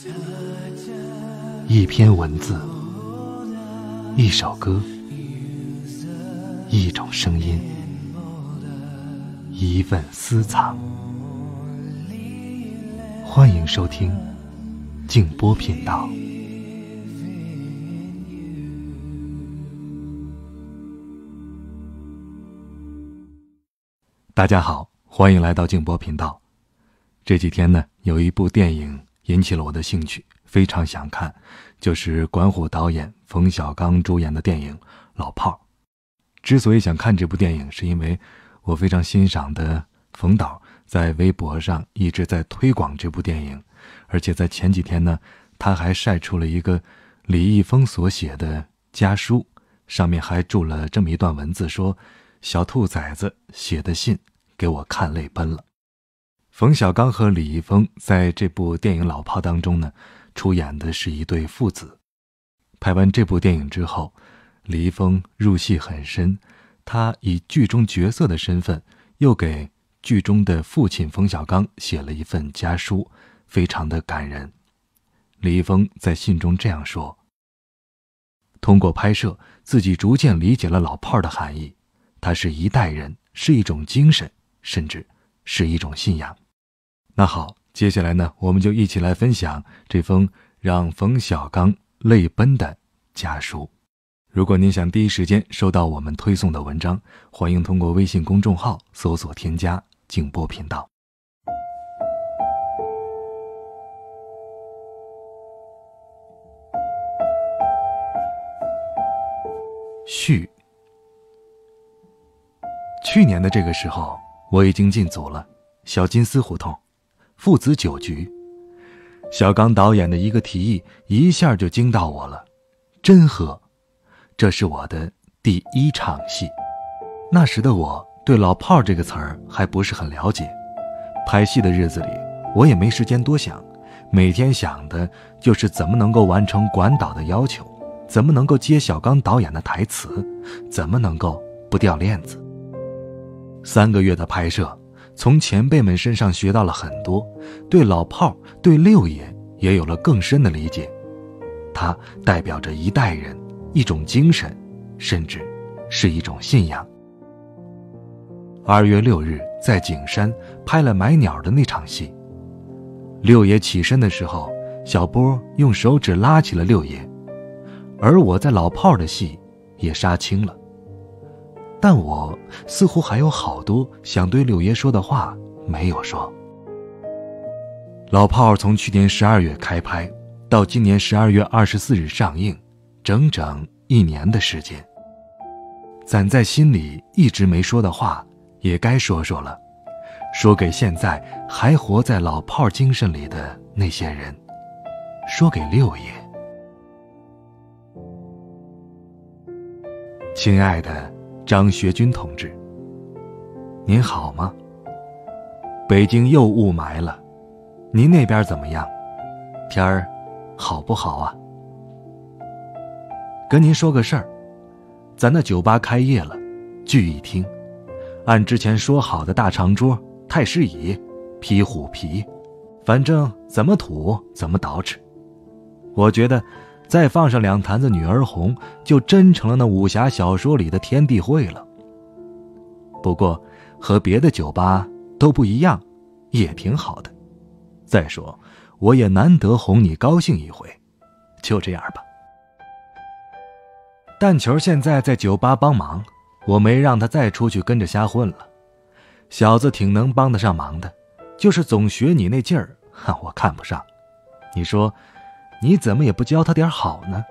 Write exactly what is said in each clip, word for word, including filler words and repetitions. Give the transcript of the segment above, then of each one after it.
一篇文字，一首歌，一种声音，一份私藏。欢迎收听静波频道。大家好，欢迎来到静波频道。这几天呢，有一部电影引起了我的兴趣，非常想看，就是管虎导演冯小刚主演的电影《老炮儿》。之所以想看这部电影，是因为我非常欣赏的冯导在微博上一直在推广这部电影，而且在前几天呢，他还晒出了一个李易峰所写的家书，上面还注了这么一段文字，说小兔崽子写的信给我看泪奔了。冯小刚和李易峰在这部电影《老炮》当中呢，出演的是一对父子。拍完这部电影之后，李易峰入戏很深，他以剧中角色的身份，又给剧中的父亲冯小刚写了一份家书，非常的感人。李易峰在信中这样说：通过拍摄，自己逐渐理解了老炮儿的含义，它是一代人，是一种精神，甚至是一种信仰。那好，接下来呢，我们就一起来分享这封让冯小刚泪奔的家书。如果您想第一时间收到我们推送的文章，欢迎通过微信公众号搜索添加静波频道。序。去年的这个时候，我已经进组了，小金丝胡同父子酒局。小刚导演的一个提议一下就惊到我了，真喝。这是我的第一场戏。那时的我对老炮儿这个词儿还不是很了解，拍戏的日子里我也没时间多想，每天想的就是怎么能够完成管导的要求，怎么能够接小刚导演的台词，怎么能够不掉链子。三个月的拍摄，从前辈们身上学到了很多，对老炮儿，对六爷也有了更深的理解。它代表着一代人，一种精神，甚至是一种信仰。二月六日在景山拍了买鸟的那场戏，六爷起身的时候，小波用手指拉起了六爷，而我在老炮儿的戏也杀青了。但我似乎还有好多想对六爷说的话没有说。老炮儿从去年十二月开拍，到今年十二月二十四日上映，整整一年的时间。攒在心里一直没说的话，也该说说了，说给现在还活在老炮儿精神里的那些人，说给六爷。亲爱的张学军同志，您好吗？北京又雾霾了，您那边怎么样？天儿好不好啊？跟您说个事儿，咱那酒吧开业了，聚一厅，按之前说好的大长桌、太师椅、皮虎皮，反正怎么土怎么捯饬。我觉得再放上两坛子女儿红，就真成了那武侠小说里的天地会了。不过和别的酒吧都不一样，也挺好的。再说我也难得哄你高兴一回，就这样吧。蛋球现在在酒吧帮忙，我没让他再出去跟着瞎混了。小子挺能帮得上忙的，就是总学你那劲儿，我看不上。你说你怎么也不教他点好呢？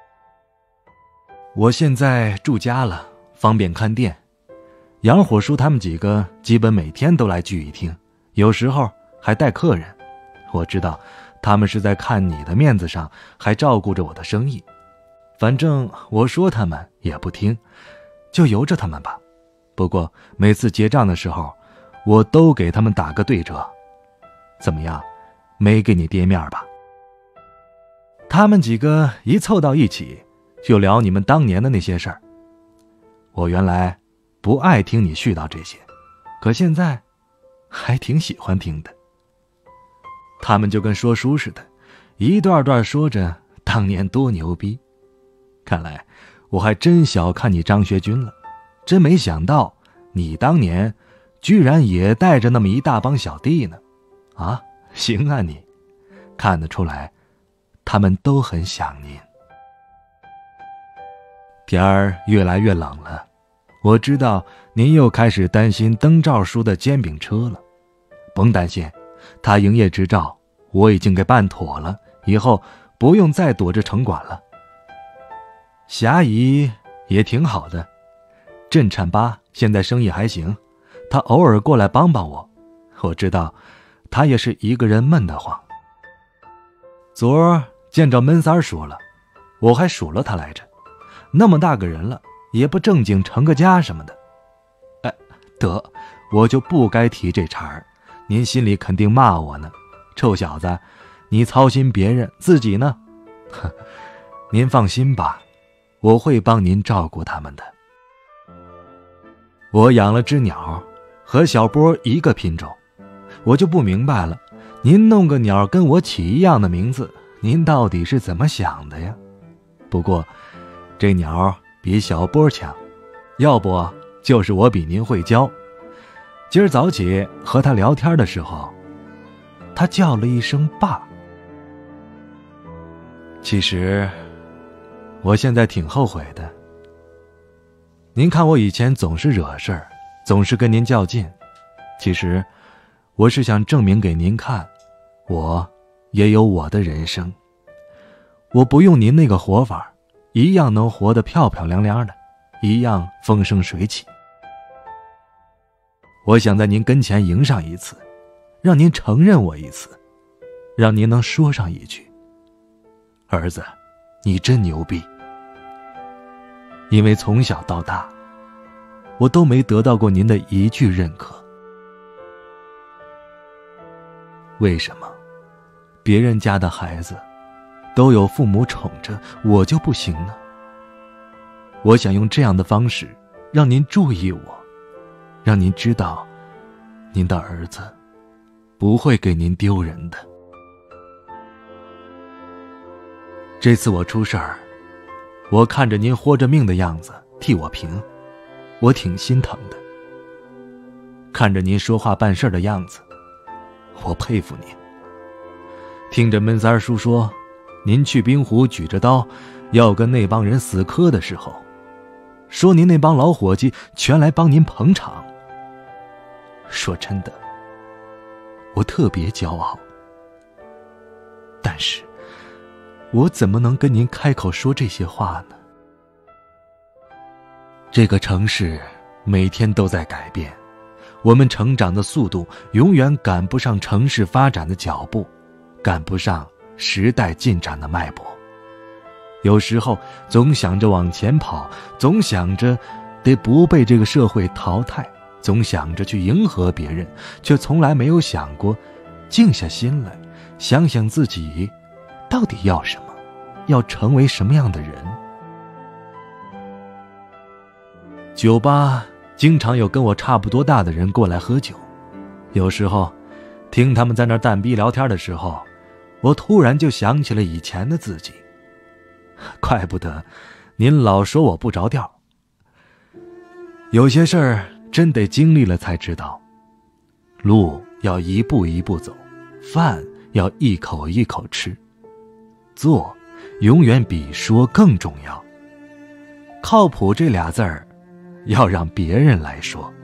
我现在住家了，方便看店。杨火叔他们几个基本每天都来聚一厅，有时候还带客人。我知道他们是在看你的面子上，还照顾着我的生意。反正我说他们也不听，就由着他们吧。不过每次结账的时候，我都给他们打个对折。怎么样，没给你跌面吧？他们几个一凑到一起，就聊你们当年的那些事儿。我原来不爱听你絮叨这些，可现在还挺喜欢听的。他们就跟说书似的， 一段段说着当年多牛逼。看来我还真小看你张学军了，真没想到你当年居然也带着那么一大帮小弟呢。啊，行啊你，看得出来他们都很想您。天儿越来越冷了，我知道您又开始担心灯罩叔的煎饼车了。甭担心，他营业执照我已经给办妥了，以后不用再躲着城管了。霞姨也挺好的，镇颤吧现在生意还行，他偶尔过来帮帮我。我知道他也是一个人闷得慌。昨儿见着闷三儿说了，我还数了他来着，那么大个人了，也不正经成个家什么的。哎，得，我就不该提这茬儿，您心里肯定骂我呢。臭小子，你操心别人，自己呢？哼，您放心吧，我会帮您照顾他们的。我养了只鸟，和小波一个品种，我就不明白了，您弄个鸟跟我起一样的名字，您到底是怎么想的呀？不过这鸟比小波强，要不就是我比您会教。今儿早起和他聊天的时候，他叫了一声爸。其实我现在挺后悔的。您看我以前总是惹事儿，总是跟您较劲，其实我是想证明给您看，我也有我的人生。我不用您那个活法，一样能活得漂漂亮亮的，一样风生水起。我想在您跟前赢上一次，让您承认我一次，让您能说上一句，儿子，你真牛逼。因为从小到大，我都没得到过您的一句认可。为什么别人家的孩子都有父母宠着，我就不行呢？我想用这样的方式让您注意我，让您知道您的儿子不会给您丢人的。这次我出事儿，我看着您豁着命的样子替我平，我挺心疼的。看着您说话办事的样子，我佩服您。听着闷三叔说您去滨湖举着刀要跟那帮人死磕的时候，说您那帮老伙计全来帮您捧场，说真的，我特别骄傲。但是我怎么能跟您开口说这些话呢？这个城市每天都在改变，我们成长的速度永远赶不上城市发展的脚步，赶不上时代进展的脉搏。有时候总想着往前跑，总想着得不被这个社会淘汰，总想着去迎合别人，却从来没有想过静下心来想想自己到底要什么，要成为什么样的人。酒吧经常有跟我差不多大的人过来喝酒，有时候听他们在那儿蛋逼聊天的时候，我突然就想起了以前的自己。怪不得您老说我不着调，有些事儿真得经历了才知道，路要一步一步走，饭要一口一口吃，做永远比说更重要。靠谱这俩字儿要让别人来说。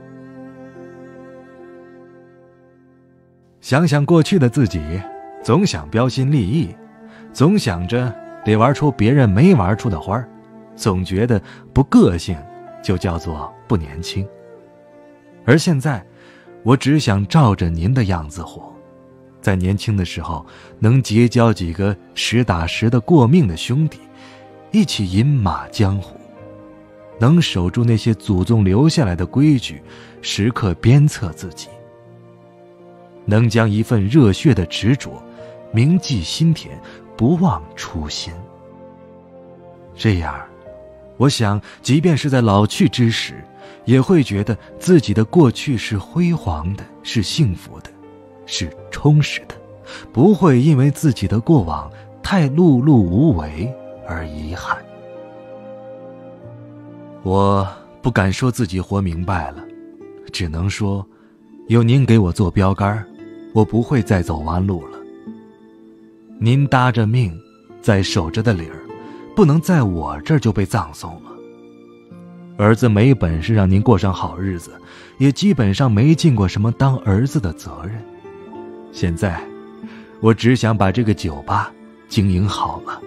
想想过去的自己，总想标新立异，总想着得玩出别人没玩出的花，总觉得不个性就叫做不年轻。而现在我只想照着您的样子活，在年轻的时候能结交几个实打实的过命的兄弟，一起饮马江湖，能守住那些祖宗留下来的规矩，时刻鞭策自己，能将一份热血的执着铭记心田，不忘初心。这样，我想即便是在老去之时，也会觉得自己的过去是辉煌的，是幸福的，是充实的， 不会因为自己的过往太碌碌无为而遗憾。我不敢说自己活明白了，只能说有您给我做标杆，我不会再走弯路了。您搭着命在守着的理儿，不能在我这儿就被葬送了。儿子没本事让您过上好日子，也基本上没尽过什么当儿子的责任。现在我只想把这个酒吧经营好了。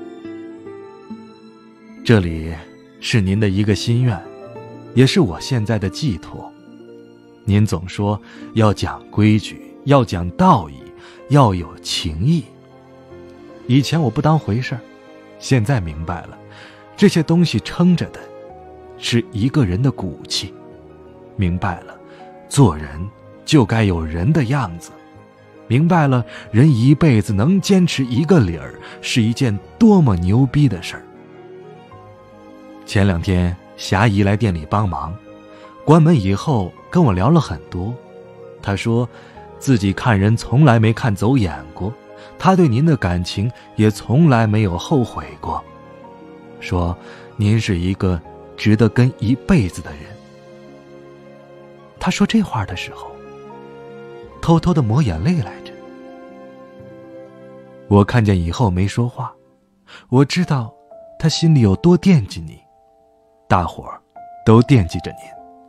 这里是您的一个心愿，也是我现在的寄托。您总说要讲规矩，要讲道义，要有情义。以前我不当回事儿，现在明白了，这些东西撑着的是一个人的骨气。明白了，做人就该有人的样子。明白了，人一辈子能坚持一个理儿，是一件多么牛逼的事儿。前两天霞姨来店里帮忙，关门以后跟我聊了很多。她说自己看人从来没看走眼过，她对您的感情也从来没有后悔过，说您是一个值得跟一辈子的人。她说这话的时候偷偷地抹眼泪来着。我看见以后没说话，我知道她心里有多惦记你，大伙儿都惦记着您。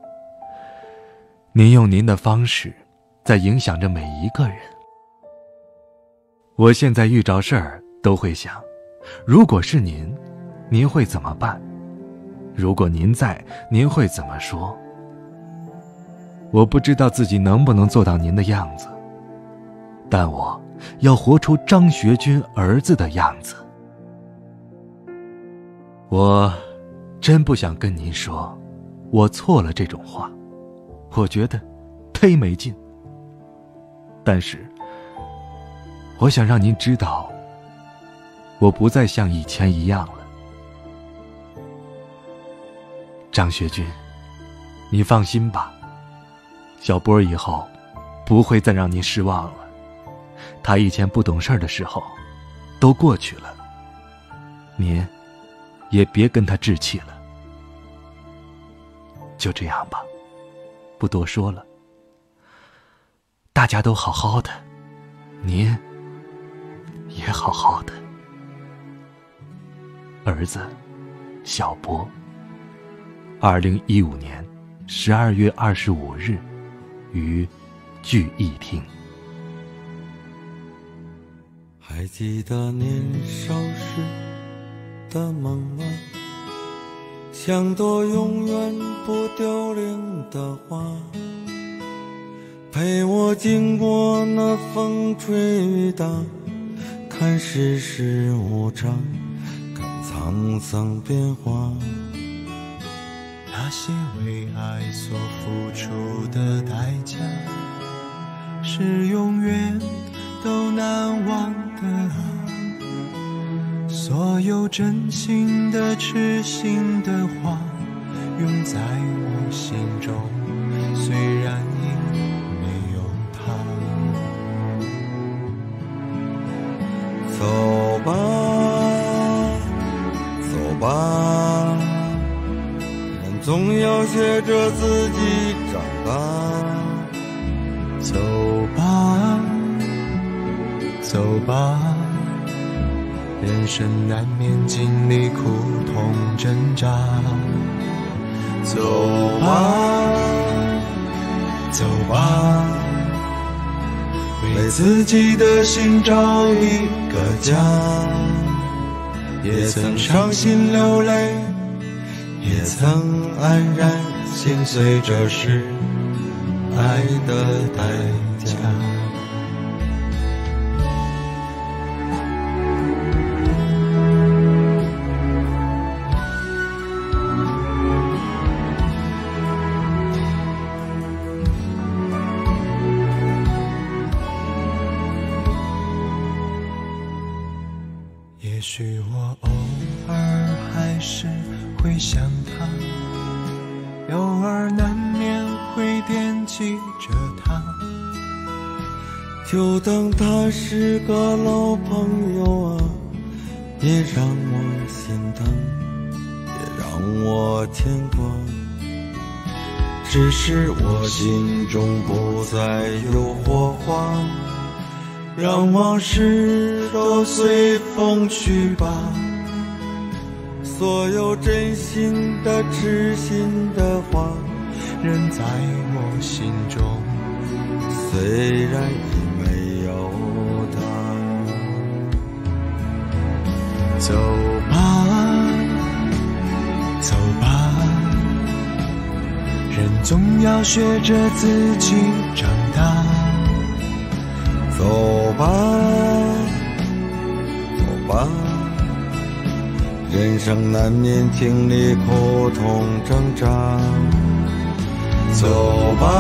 您用您的方式在影响着每一个人。我现在遇着事儿都会想，如果是您，您会怎么办？如果您在，您会怎么说？我不知道自己能不能做到您的样子，但我要活出张学军儿子的样子。我真不想跟您说我错了这种话，我觉得忒没劲。但是我想让您知道，我不再像以前一样了。张学军，你放心吧，小波以后不会再让您失望了。他以前不懂事的时候都过去了，您也别跟他置气了。就这样吧，不多说了。大家都好好的，您也好好的。儿子小波，二零一五年十二月二十五日于聚义厅。 还记得年少时的梦吗？像朵永远不凋零的花，陪我经过那风吹雨打，看世事无常，看沧桑变化。 那些为爱所付出的代价，是永远都难忘的啊！所有真心的痴心的话，永在我心中，虽然已没有他。 走吧，走吧，人总要学着自己长大。 走吧，走吧，人生难免经历苦痛挣扎。走吧，走吧，为自己的心找一个家。也曾伤心流泪，也曾黯然心碎，这是爱的代价。也许我偶尔还是会想他，偶尔难免会惦记着他。 就当他是个老朋友啊，别让我心疼，别让我牵挂。只是我心中不再有火花，让往事都随风去吧。所有真心的痴心的话， 仍在我心中， 虽然已没有他。 走吧，走吧，人总要学着自己长大。 走吧，走吧，人生难免经历苦痛挣扎。走吧，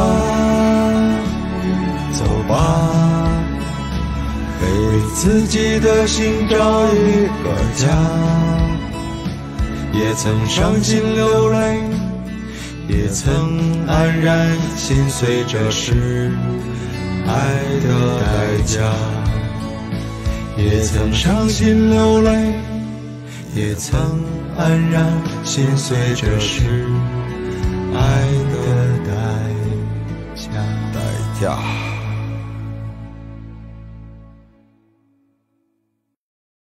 走吧，给自己的心找一个家。也曾伤心流泪，也曾黯然心碎，这是爱的代价。也曾伤心流泪，也曾黯然心碎，这是爱的代价。代价。